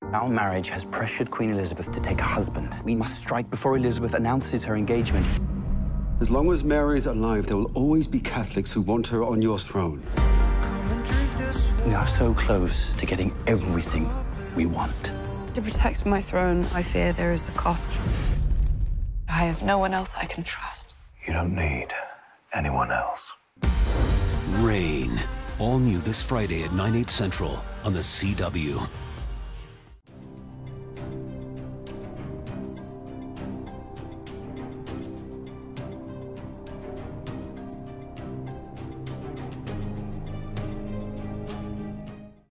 Our marriage has pressured Queen Elizabeth to take a husband. We must strike before Elizabeth announces her engagement. As long as Mary's alive, there will always be Catholics who want her on your throne. We are so close to getting everything we want. To protect my throne, I fear there is a cost. I have no one else I can trust. You don't need anyone else. Reign. All new this Friday at 9/8 Central on the CW.